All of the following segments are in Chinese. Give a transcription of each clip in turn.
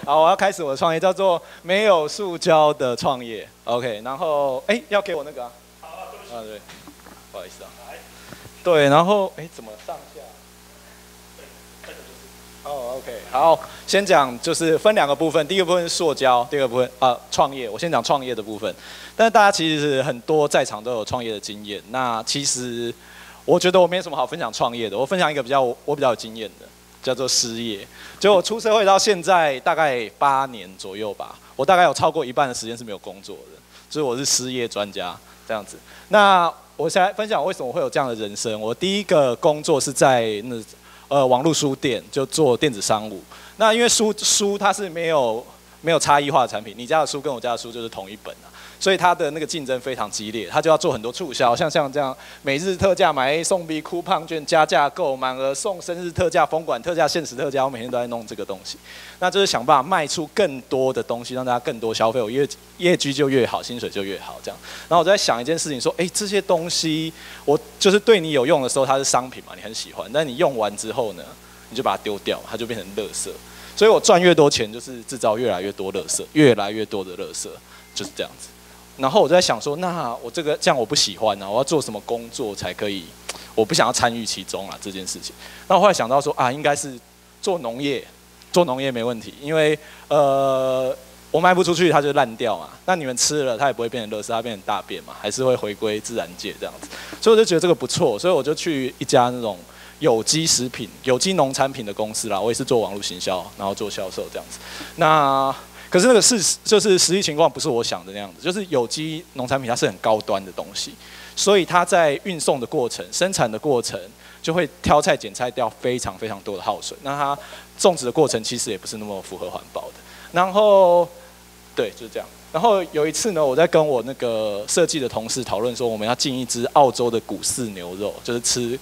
好，我要开始我的创业，叫做没有塑胶的创业。OK， 然后要给我那个啊？对，不好意思啊。对，然后怎么上下？OK， 好，先讲就是分两个部分，第一个部分是塑胶，第二个部分创业。我先讲创业的部分，但是大家其实很多在场都有创业的经验。那其实我觉得我没什么好分享创业的，我分享一个我比较有经验的，叫做失业。就我出社会到现在大概8年左右吧，我大概有超过一半的时间是没有工作的，所以我是失业专家这样子。那我现在分享为什么会有这样的人生。我第一个工作是在网络书店，就做电子商务。那因为书它是没有差异化的产品，你家的书跟我家的书就是同一本啊，所以它的那个竞争非常激烈，它就要做很多促销，像这样每日特价买 A 送 B、酷胖券加价购、满额送、生日特价、封馆特价、限时特价，我每天都在弄这个东西。那就是想办法卖出更多的东西，让大家更多消费，我业绩就越好，薪水就越好这样。然后我在想一件事情，说，这些东西我就是对你有用的时候，它是商品嘛，你很喜欢，但你用完之后呢，你就把它丢掉，它就变成垃圾。所以我赚越多钱，就是制造越来越多垃圾，越来越多的垃圾，就是这样子。然后我在想说，那我这样我不喜欢啊，我要做什么工作才可以？我不想要参与其中啊这件事情。那我后来想到说应该是做农业。做农业没问题，因为我卖不出去，它就烂掉嘛。那你们吃了，它也不会变成垃圾，它变成大便嘛，还是会回归自然界这样子。所以我就觉得这个不错，所以我就去一家那种有机食品、有机农产品的公司啦。我也是做网络行销，然后做销售这样子。那可是那个就是实际情况不是我想的那样子，就是有机农产品它是很高端的东西，所以它在运送的过程、生产的过程。就会挑菜剪菜掉非常非常多的耗水，那它种植的过程其实也不是那么符合环保的。然后，对，就是这样。然后有一次呢，我在跟我那个设计的同事讨论说，我们要进一支澳洲的谷饲牛肉，就是吃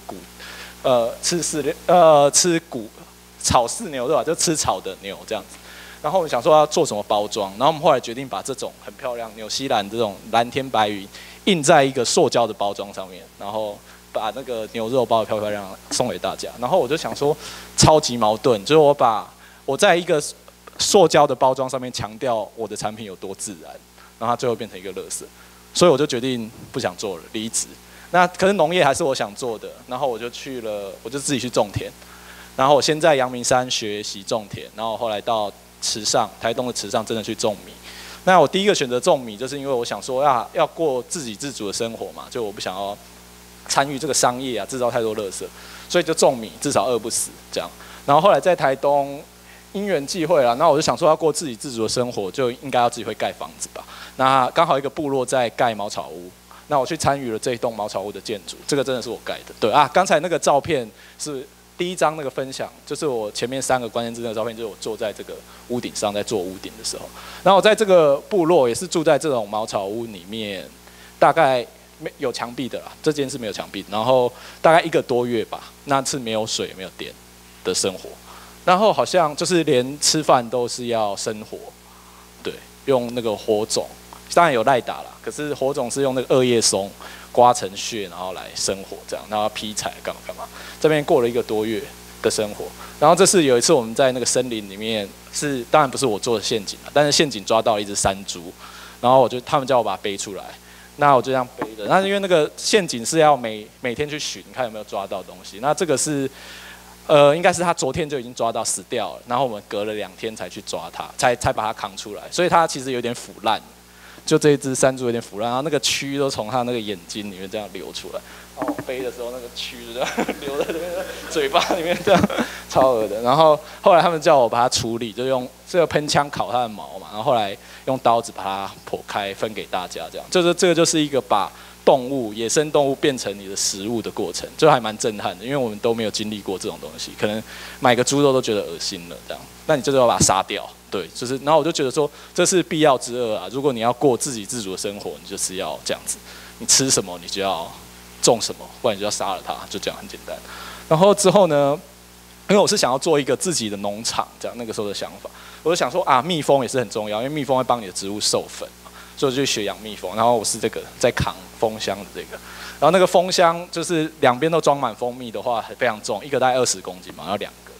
草饲牛肉啊，就吃草的牛这样子。然后我们想说要做什么包装，然后我们后来决定把这种很漂亮纽西兰这种蓝天白云印在一个塑胶的包装上面，然后把那个牛肉包得漂漂亮亮送给大家。然后我就想说，超级矛盾，就是我在一个塑胶的包装上面强调我的产品有多自然，然后它最后变成一个垃圾，所以我就决定不想做了，离职。那可是农业还是我想做的，然后我就自己去种田。然后我先在阳明山学习种田，然后后来到台东的池上真的去种米。那我第一个选择种米，就是因为我想说要过自给自足的生活嘛，就我不想要参与这个商业啊，制造太多垃圾，所以就种米，至少饿不死这样。然后后来在台东因缘际会啦，那我就想说要过自给自足的生活，就应该要自己会盖房子吧。那刚好一个部落在盖茅草屋，那我去参与了这一栋茅草屋的建筑，这个真的是我盖的。对啊，刚才那个照片是第一张那个分享，就是我前面3个关键字的照片，就是我坐在这个屋顶上在做屋顶的时候。然后我在这个部落也是住在这种茅草屋里面，大概有墙壁的啦，这间是没有墙壁，然后大概1个多月吧，那是没有水没有电的生活，然后好像就是连吃饭都是要生火，对，用那个火种，当然有赖打啦，可是火种是用那个2叶松刮成屑，然后来生火这样，然后劈柴干嘛，这边过了1个多月的生活，然后这是有一次我们在那个森林里面，当然不是我做的陷阱啦，但是陷阱抓到了一只山猪，然后他们叫我把它背出来。那我就这样背着，那因为那个陷阱是要每天去寻，看有没有抓到东西。那这个是，应该是他昨天就已经抓到死掉了，然后我们隔了2天才去抓它，才把它扛出来，所以它其实有点腐烂，就这一只山猪有点腐烂，然后那个蛆都从它那个眼睛里面这样流出来，然后我背的时候那个蛆就这样流在这边嘴巴里面这样，超恶的。然后后来他们叫我把它处理，就用这个喷枪烤它的毛嘛，然后后来用刀子把它剖开分给大家，这样，这个就是一个把野生动物变成你的食物的过程，就还蛮震撼的，因为我们都没有经历过这种东西，可能买个猪肉都觉得恶心了这样，那你就是要把它杀掉，对，就是，然后我就觉得说这是必要之恶啊，如果你要过自给自足的生活，你就是要这样子，你吃什么你就要种什么，不然你就要杀了它，就这样很简单。然后之后呢，因为我是想要做一个自己的农场，这样那个时候的想法，我就想说蜜蜂也是很重要，因为蜜蜂会帮你的植物授粉。所以我就学养蜜蜂，然后我是这个在扛蜂箱的这个，然后那个蜂箱就是2边都装满蜂蜜的话非常重，一个大概20公斤嘛，然后2个这样，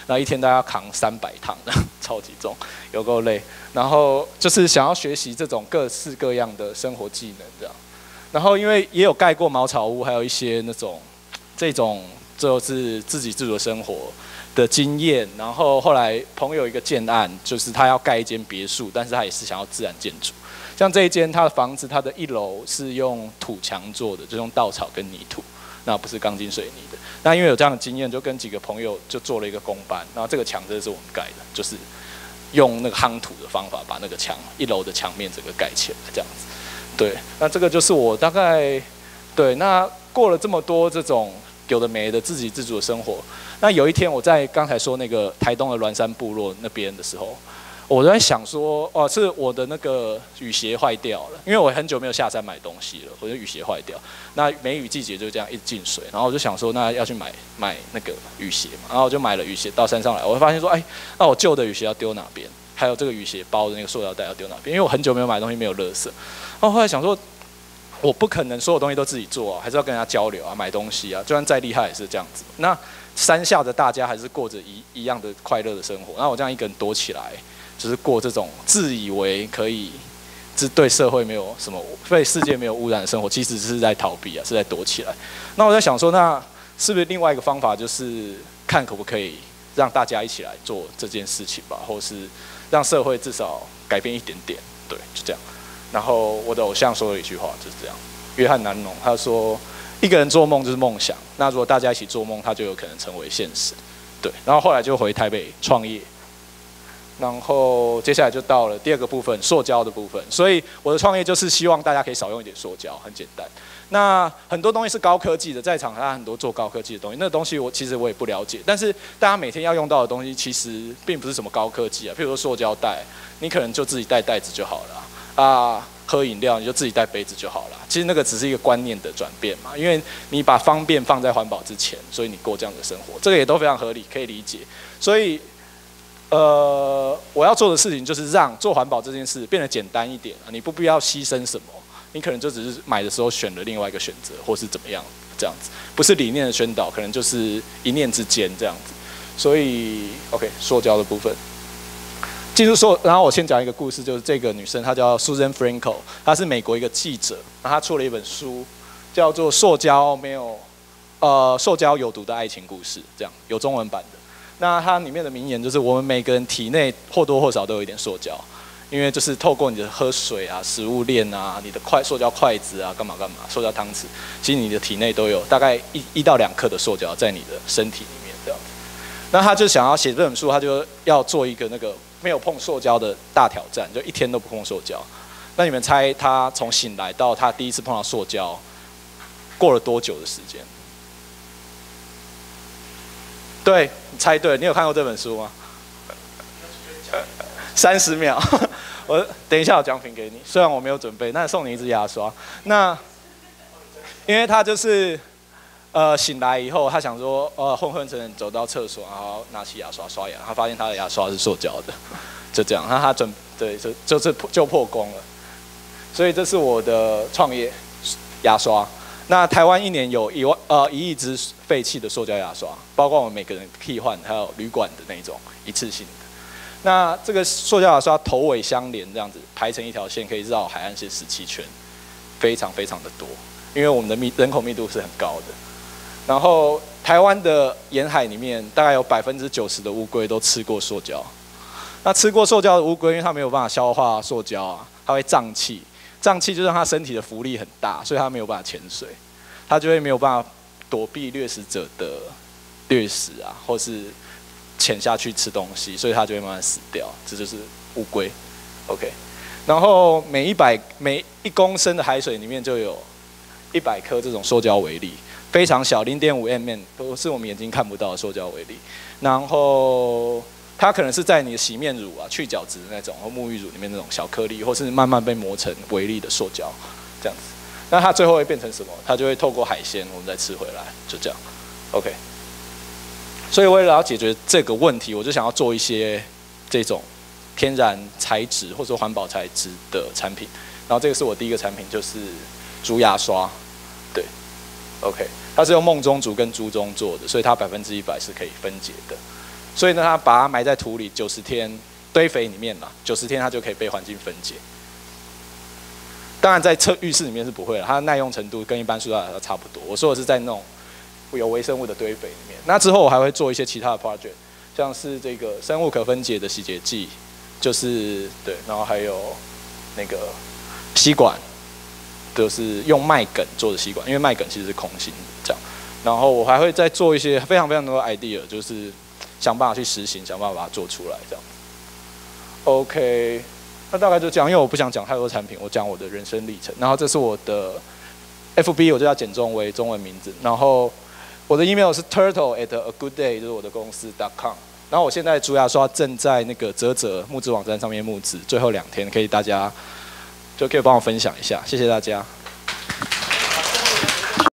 然后一天大概要扛300趟，超级重，有够累。然后就是想要学习这种各式各样的生活技能这样。然后因为也有盖过茅草屋，还有一些这种就是自给自足的生活的经验。然后后来朋友一个建案，就是他要盖一间别墅，但是他也是想要自然建筑。像这一间他的房子，它的1楼是用土墙做的，就用稻草跟泥土，那不是钢筋水泥的。那因为有这样的经验，就跟几个朋友就做了一个公班，然后这个墙真的是我们盖的，就是用那个夯土的方法把那个墙1楼的墙面整个盖起来，这样子。对，那这个就是我大概对。那过了这么多这种有的没的自给自足的生活，那有一天我在刚才说那个台东的鸾山部落那边的时候。我在想说，哦，是我的那个雨鞋坏掉了，因为我很久没有下山买东西了，我就雨鞋坏掉。那梅雨季节就这样一直进水，然后我就想说，那要去买那个雨鞋嘛，然后我就买了雨鞋到山上来，我会发现说，哎，那我旧的雨鞋要丢哪边？还有这个雨鞋包的那个塑料袋要丢哪边？因为我很久没有买东西，没有垃圾。然后后来想说，我不可能所有东西都自己做啊，还是要跟人家交流啊，买东西啊，就算再厉害也是这样子。那山下的大家还是过着一样的快乐的生活，那我这样一个人躲起来。就是过这种自以为可以，对社会没有什么、对世界没有污染的生活，其实是在逃避啊，是在躲起来。那我在想说，那是不是另外一个方法，就是看可不可以让大家一起来做这件事情吧，或是让社会至少改变一点点，对，就这样。然后我的偶像说了一句话，就是这样，约翰南农他说：“一个人做梦就是梦想，那如果大家一起做梦，他就有可能成为现实。”对，然后后来就回台北创业。然后接下来就到了第2个部分，塑胶的部分。所以我的创业就是希望大家可以少用一点塑胶，很简单。那很多东西是高科技的，在场他很多做高科技的东西，那个东西其实我也不了解。但是大家每天要用到的东西，其实并不是什么高科技啊。譬如说塑胶袋，你可能就自己带袋子就好了啊。喝饮料你就自己带杯子就好了。其实那个只是一个观念的转变嘛，因为你把方便放在环保之前，所以你过这样的生活，这个也都非常合理，可以理解。所以。我要做的事情就是让做环保这件事变得简单一点啊，你不必要牺牲什么，你可能就只是买的时候选了另外一个选择，或是怎么样这样子，不是理念的宣导，可能就是一念之间这样子。所以 ，OK， 塑胶的部分，然后我先讲一个故事，就是这个女生她叫 Susan Franco， 她是美国一个记者，然后她出了一本书，叫做《塑胶有毒的爱情故事》，这样有中文版的。那它里面的名言就是：我们每个人体内或多或少都有一点塑胶，因为就是透过你的喝水啊、食物链啊、你的塑胶筷子啊、干嘛，塑胶汤匙，其实你的体内都有大概1到2克的塑胶在你的身体里面这样子。那他就想要写这本书，他就要做一个那个没有碰塑胶的大挑战，就1天都不碰塑胶。那你们猜他从醒来到他第一次碰到塑胶，过了多久的时间？对，你猜对，你有看过这本书吗？30秒，我等一下有奖品给你，虽然我没有准备，那送你一支牙刷。那因为他就是醒来以后，他想说昏昏沉沉走到厕所，然后拿起牙刷刷牙，他发现他的牙刷是塑胶的，就这样，那他就破功了。所以这是我的创业牙刷。那台湾1年有1亿支废弃的塑胶牙刷，包括我们每个人替换，还有旅馆的那种一次性的。那这个塑胶牙刷头尾相连，这样子排成一条线，可以绕海岸线17圈，非常非常的多。因为我们的人口密度是很高的。然后台湾的沿海里面，大概有90%的乌龟都吃过塑胶。那吃过塑胶的乌龟，因为它没有办法消化塑胶啊，它会胀气。胀气就让它身体的浮力很大，所以它没有办法潜水，它就会没有办法躲避掠食者的掠食啊，或是潜下去吃东西，所以它就会慢慢死掉。这就是乌龟 ，OK。然后每1公升的海水里面就有100颗这种塑胶微粒，非常小，0.5mm，都是我们眼睛看不到的塑胶微粒。然后它可能是在你的洗面乳啊、去角质的那种，或沐浴乳里面那种小颗粒，或是慢慢被磨成微粒的塑胶，这样子。那它最后会变成什么？它就会透过海鲜，我们再吃回来，就这样。OK。所以为了要解决这个问题，我就想要做一些这种天然材质或者环保材质的产品。然后这个是我第一个产品，就是竹牙刷。对 ，OK， 它是用梦中竹跟猪中做的，所以它100%是可以分解的。 所以呢，它把它埋在土里90天堆肥里面啦，90天它就可以被环境分解。当然，在浴室里面是不会了，它的耐用程度跟一般塑料袋差不多。我说的是在那种有微生物的堆肥里面。那之后我还会做一些其他的 project， 像是这个生物可分解的洗洁剂，就是对，然后还有那个吸管，就是用麦秆做的吸管，因为麦秆其实是空心的这样。然后我还会再做一些非常多的 idea， 就是想办法去实行，想办法把它做出来这样。OK。那大概就这样，因为我不想讲太多产品，我讲我的人生历程。然后这是我的 FB， 我就叫简中为中文名字。然后我的 email 是 turtle@agoodday， 就是我的公司 .com。然后我现在主要说正在那个嘖募资网站上面募资，最后2天可以大家就可以帮我分享一下，谢谢大家。